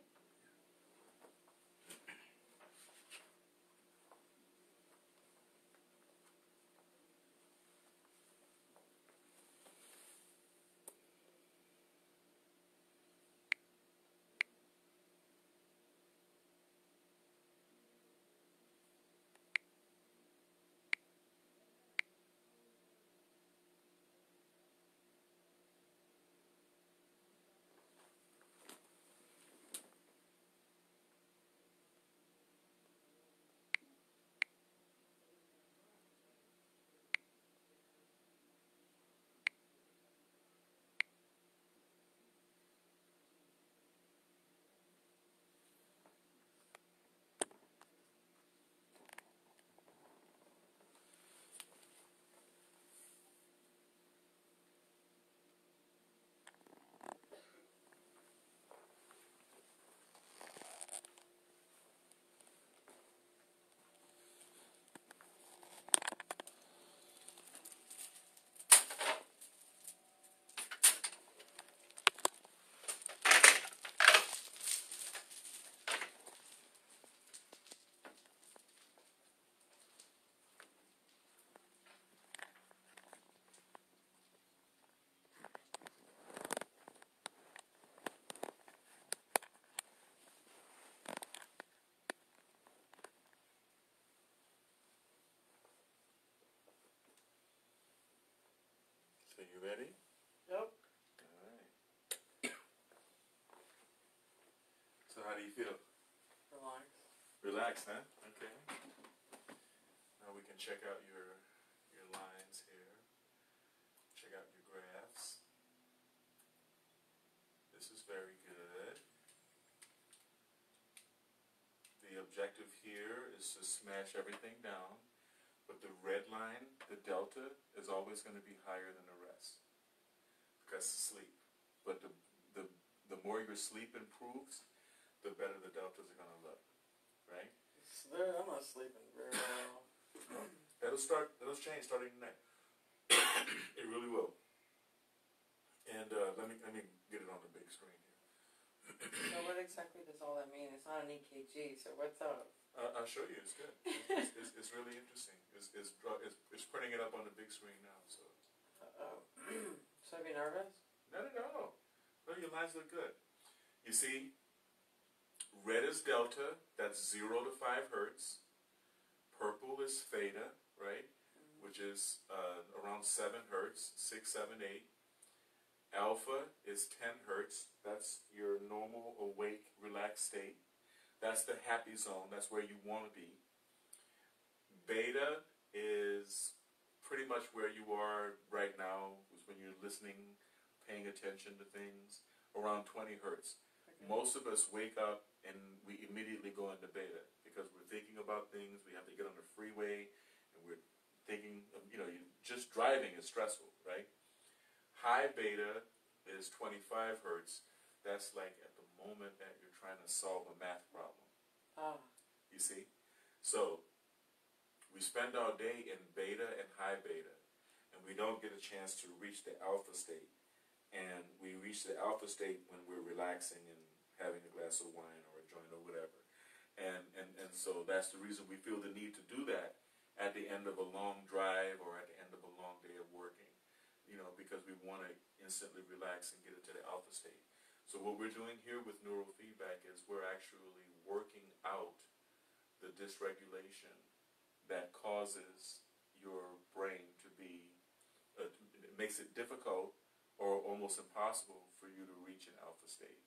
So you ready? Yep. All right. So how do you feel? Relax. Relaxed, huh? Okay. Now we can check out your your lines here. Check out your graphs. This is very good. The objective here is to smash everything down, but the red line, the delta, is always going to be higher than the rest because of sleep. But the the the more your sleep improves, the better the deltas are going to look, right? There, I'm not sleeping very well. That'll start. That'll change starting tonight. It really will. And uh, let me let me get it on the big screen here. So what exactly does all that mean? It's not an E K G, so what's up? Uh, I'll show you. It's good. It's, it's, it's really interesting. It's, it's, it's, it's printing it up on the big screen now. So. Uh-oh. Should I be nervous? No, no, no. No, your lines look good. You see, red is delta. That's zero to five hertz. Purple is theta, right? Mm-hmm. Which is uh, around seven hertz, six, seven, eight. Alpha is ten hertz. That's your normal awake, relaxed state. That's the happy zone. That's where you want to be. Beta is pretty much where you are right now, is when you're listening, paying attention to things, around twenty hertz. Okay. Most of us wake up and we immediately go into beta because we're thinking about things. We have to get on the freeway and we're thinking, of, you know, you, just driving is stressful, right? High beta is twenty-five hertz. That's like at the moment that you're trying to solve a math problem. Ah. You see? So we spend our day in beta and high beta, and we don't get a chance to reach the alpha state. And we reach the alpha state when we're relaxing and having a glass of wine or a joint or whatever. And, and, and so that's the reason we feel the need to do that at the end of a long drive or at the end of a long day of working. You know, because we want to instantly relax and get into the alpha state. So what we're doing here with neurofeedback is we're actually working out the dysregulation that causes your brain to be, uh, it makes it difficult or almost impossible for you to reach an alpha state.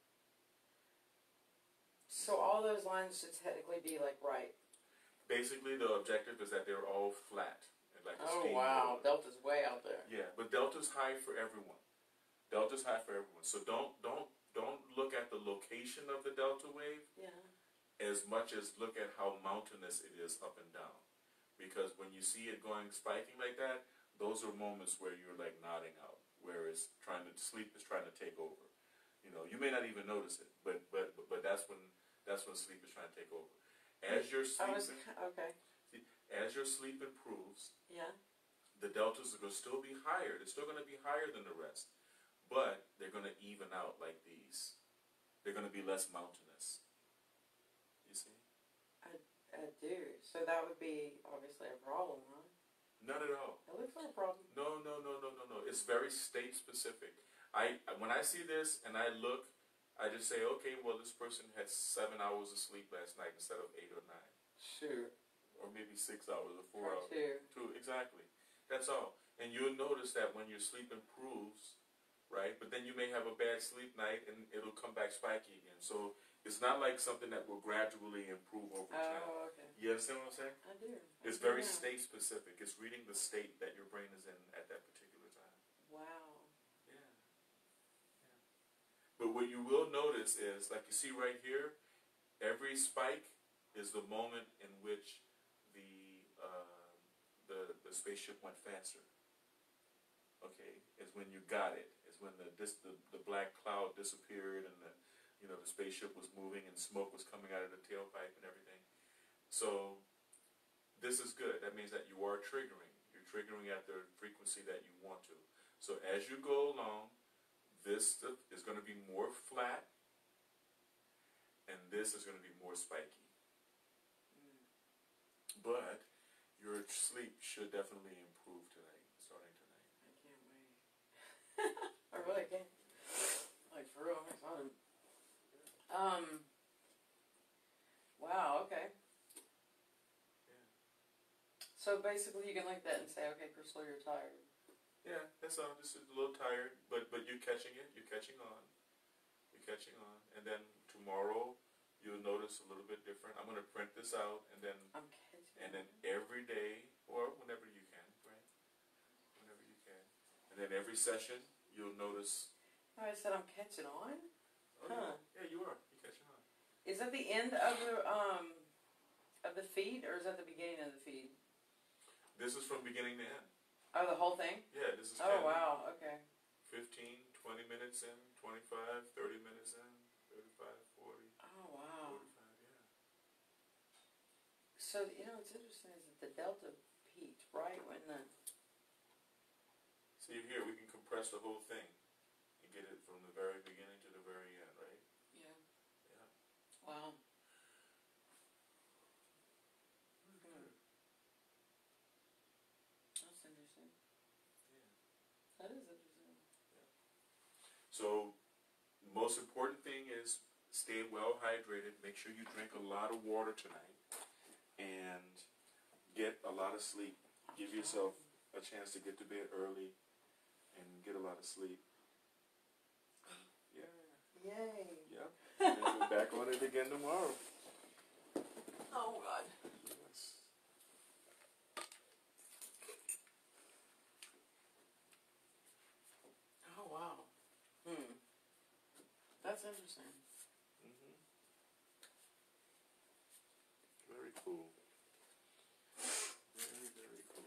So all those lines should technically be like right. Basically, the objective is that they're all flat. Like a oh wow, board. Delta's way out there. Yeah, but Delta's high for everyone. Delta's high for everyone. So don't don't don't look at the location of the delta wave yeah. as much as look at how mountainous it is up and down. Because when you see it going spiking like that, those are moments where you're like nodding out, where it's trying to sleep is trying to take over. You know, you may not even notice it, but but but, but that's when that's when sleep is trying to take over. As you're sleeping, I was, okay. As your sleep improves, yeah, the deltas are going to still be higher. They're still going to be higher than the rest, but they're going to even out like these. they're going to be less mountainous. You see? I, I do. So that would be obviously a problem, huh? Not at all. It looks like a problem. No, no, no, no, no, no. It's very state specific. I when I see this and I look, I just say, okay, well, this person had seven hours of sleep last night instead of eight or nine. Sure. Or maybe six hours or four Or hours. two. Two, exactly. That's all. And you'll notice that when your sleep improves, right? But then you may have a bad sleep night and it'll come back spiky again. So it's not like something that will gradually improve over time. Oh, okay. You understand what I'm saying? I do. It's I do very now. state specific. It's reading the state that your brain is in at that particular time. Wow. Yeah. Yeah. But what you will notice is, like you see right here, every spike is the moment in which the uh, the the spaceship went faster. Okay, is when you got it. Is when the this the, the black cloud disappeared and the you know the spaceship was moving and smoke was coming out of the tailpipe and everything. So this is good. That means that you are triggering. You're triggering at the frequency that you want to. So as you go along, this is going to be more flat, and this is going to be more spiky. Mm. But your sleep should definitely improve tonight, starting tonight. I can't wait. I really can't. Like, for real, I'm excited. Um, wow, okay. Yeah. So basically you can look at that and say, okay, Crystal, you're tired. Yeah, that's all. Just a little tired, but but you're catching it. You're catching on. You're catching on. And then tomorrow, you'll notice a little bit different. I'm going to print this out, and then I'm catching and then on. every day, or whenever you can, right? Whenever you can. And then every session, you'll notice. Oh, I said I'm catching on? Oh, Huh. yeah. yeah, you are. You're catching on. Is that the end of the, um, of the feed, or is that the beginning of the feed? This is from beginning to end. Oh, the whole thing? Yeah, this is Oh, ten, wow, okay. fifteen, twenty minutes in, twenty-five, thirty minutes in, thirty-five, forty, Oh, wow. forty-five, yeah. So, you know, what's interesting is that the delta peaked right when the... See here, we can compress the whole thing and get it from the very beginning to the very end, right? Yeah. Yeah. Wow. Good. That's interesting. Yeah. That is interesting. So, the most important thing is stay well hydrated. Make sure you drink a lot of water tonight and get a lot of sleep. Give yourself a chance to get to bed early and get a lot of sleep. Yeah. Yay. Yep. And we're back on it again tomorrow. Oh, God. Yes. Oh, wow. Hmm. That's interesting. Mm-hmm. Very cool. Very, very cool.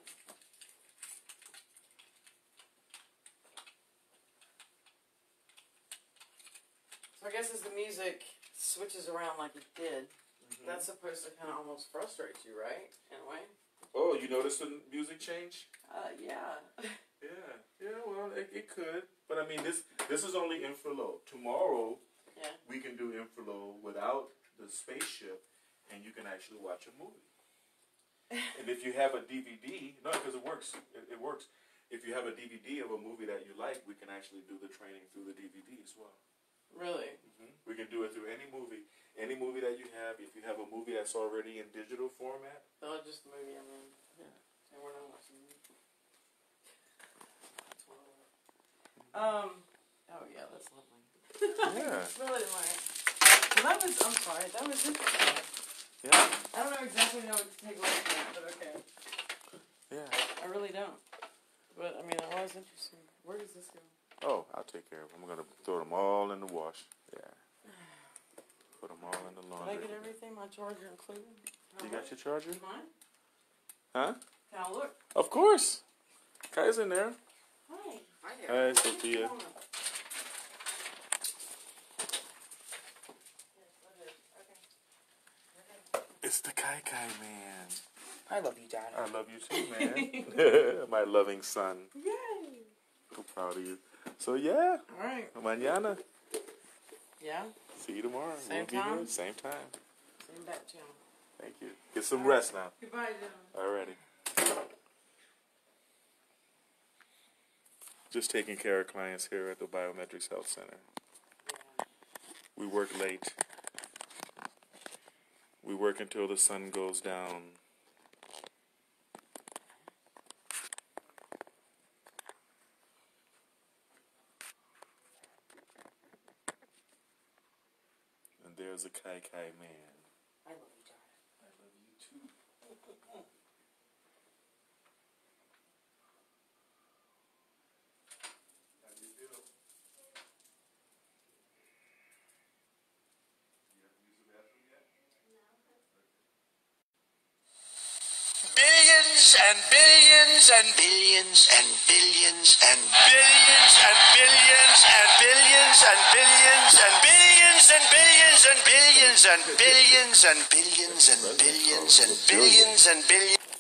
So I guess as the music switches around like it did, Mm-hmm. that's supposed to kind of almost frustrate you, right? In a way? Oh, you noticed the music change? Uh, yeah. Yeah, yeah. Well, it, it could, but I mean, this this is only infralow. Tomorrow, Yeah. we can do infralow without the spaceship, and you can actually watch a movie. And if you have a D V D, no, because it works. It, it works. If you have a D V D of a movie that you like, we can actually do the training through the D V D as well. Really? Mm-hmm. We can do it through any movie, any movie that you have. If you have a movie that's already in digital format, Oh, just the movie I'm in. yeah. And we're not watching it. That's what I want. Um, oh yeah, that's lovely. Yeah. Really like. Well, that was, I'm sorry, that was interesting. Yeah. I don't know exactly know what to take away from that, but okay. Yeah. I really don't. But, I mean, it was interesting. Where does this go? Oh, I'll take care of them. I'm going to throw them all in the wash. Yeah. Put them all in the Did laundry. I get everything? My charger included? You got your charger? Mine? Huh? Can I look? Of course. Kai's in there. Hi. Hi there. Hi, Sophia. Come on up. Yes, that is. Okay. Okay. It's the Kai Kai man. I love you, Dad. I love you too, man. My loving son. Yay. So proud of you. So, yeah. All right. Mañana. Yeah? See you tomorrow. Same we'll be time? here. Same time. Same back channel. Thank you. Get some rest now. Goodbye, Devin. Alrighty. Just taking care of clients here at the BiomedRx Health Center. We work late. We work until the sun goes down. And there's a Kai Kai man. I love you, Dad. I love you too. How do you feel? You have to use the bathroom yet? Billions and billions and billions and billions and billions and billions and billions and billions and billions and billions and billions and billions and billions and billions and billions and billions.